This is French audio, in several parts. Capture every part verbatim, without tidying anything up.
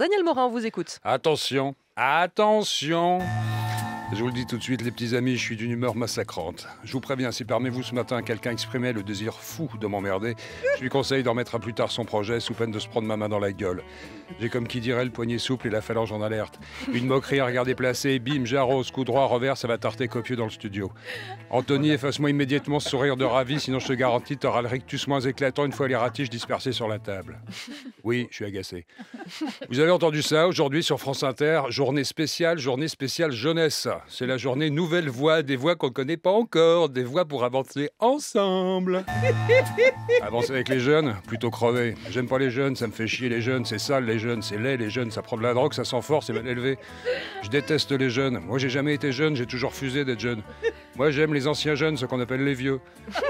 Daniel Morin, on vous écoute. Attention, attention. Je vous le dis tout de suite, les petits amis, je suis d'une humeur massacrante. Je vous préviens, si parmi vous ce matin quelqu'un exprimait le désir fou de m'emmerder, je lui conseille d'en remettre à plus tard son projet sous peine de se prendre ma main dans la gueule. J'ai comme qui dirait le poignet souple et la phalange en alerte. Une moquerie à regard déplacé, bim, j'arrose, coup droit, revers, ça va tarter copieux dans le studio. Anthony, efface-moi immédiatement ce sourire de ravi, sinon je te garantis, t'auras le rictus moins éclatant une fois les ratiches dispersés sur la table. Oui, je suis agacé. Vous avez entendu ça, aujourd'hui sur France Inter, journée spéciale, journée spéciale jeunesse. C'est la journée nouvelle voix, des voix qu'on ne connaît pas encore, des voix pour avancer ensemble. Avancer avec les jeunes, plutôt crever. J'aime pas les jeunes, ça me fait chier les jeunes, c'est sale les jeunes, c'est laid les jeunes, ça prend de la drogue, ça sent fort, c'est mal élevé. Je déteste les jeunes. Moi j'ai jamais été jeune, j'ai toujours refusé d'être jeune. Moi j'aime les anciens jeunes, ceux qu'on appelle les vieux.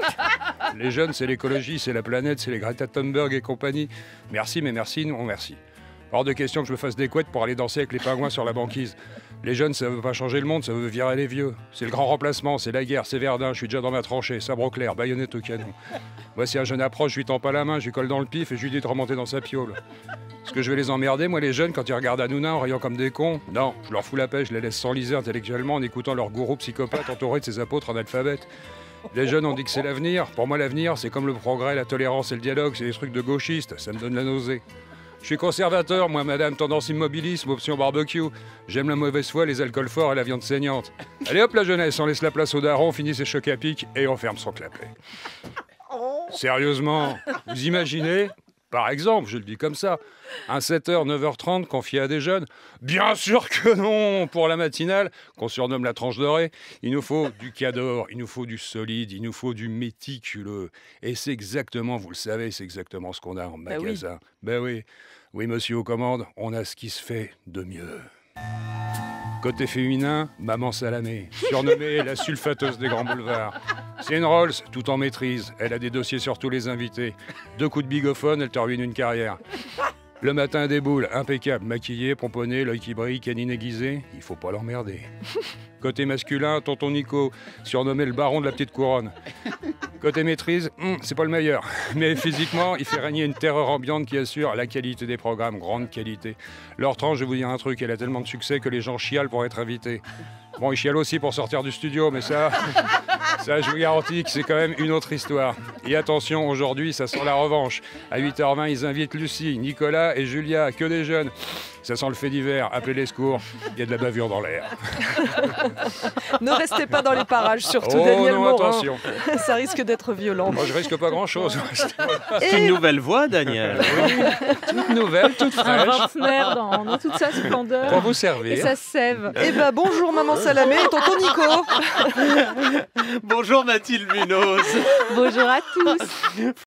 Les jeunes c'est l'écologie, c'est la planète, c'est les Greta Thunberg et compagnie. Merci mais merci, non merci. Hors de question que je me fasse des couettes pour aller danser avec les pingouins sur la banquise. Les jeunes, ça veut pas changer le monde, ça veut virer les vieux. C'est le grand remplacement, c'est la guerre, c'est Verdun, je suis déjà dans ma tranchée, sabre au clair, baïonnette au canon. Moi, si un jeune approche, je lui tends pas la main, je lui colle dans le pif et je lui dis de remonter dans sa piole. Est-ce que je vais les emmerder, moi, les jeunes, quand ils regardent Hanouna en riant comme des cons? Non, je leur fous la paix, je les laisse s'enliser intellectuellement en écoutant leur gourou psychopathe entouré de ses apôtres analphabètes. Les jeunes ont dit que c'est l'avenir. Pour moi, l'avenir, c'est comme le progrès, la tolérance et le dialogue, c'est des trucs de gauchistes, ça me donne la nausée. Je suis conservateur, moi, madame, tendance immobilisme, option barbecue. J'aime la mauvaise foi, les alcools forts et la viande saignante. Allez hop, la jeunesse, on laisse la place au daron, on finit ses chocs à pic et on ferme son clapet. Sérieusement, vous imaginez, par exemple, je le dis comme ça, un sept heures, neuf heures trente confié à des jeunes? Bien sûr que non! Pour la matinale, qu'on surnomme la tranche dorée, il nous faut du cador, il nous faut du solide, il nous faut du méticuleux. Et c'est exactement, vous le savez, c'est exactement ce qu'on a en magasin. Ben oui. Ben oui, oui monsieur aux commandes, on a ce qui se fait de mieux. Côté féminin, Maman Salamé, surnommée la sulfateuse des grands boulevards. C'est une Rolls, tout en maîtrise. Elle a des dossiers sur tous les invités. Deux coups de bigophone, elle te ruine une carrière. Le matin des boules, impeccable, maquillée, pomponnée, l'œil qui brille, canine aiguisée, il faut pas l'emmerder. Côté masculin, tonton Nico, surnommé le baron de la petite couronne. Côté maîtrise, hum, c'est pas le meilleur. Mais physiquement, il fait régner une terreur ambiante qui assure la qualité des programmes, grande qualité. Leur tranche, je vais vous dire un truc, elle a tellement de succès que les gens chialent pour être invités. Bon, ils chialent aussi pour sortir du studio, mais ça, ça je vous garantis que c'est quand même une autre histoire. Et attention, aujourd'hui, ça sent la revanche. À huit heures vingt, ils invitent Lucie, Nicolas et Julia, que des jeunes. Ça sent le fait divers, appelez les secours, il y a de la bavure dans l'air. Ne restez pas dans les parages, surtout, oh, Daniel non, Morin. attention. Ça risque d'être violent. Moi, je risque pas grand-chose. C'est une nouvelle voix, Daniel. Oui, toute nouvelle, toute Un fraîche. vingtenaire dans, dans toute sa splendeur. Pour vous Et servir. ça sève. Eh ben bonjour Maman Salamé et tonton Nico. Bonjour Mathilde Munoz. Bonjour à tous.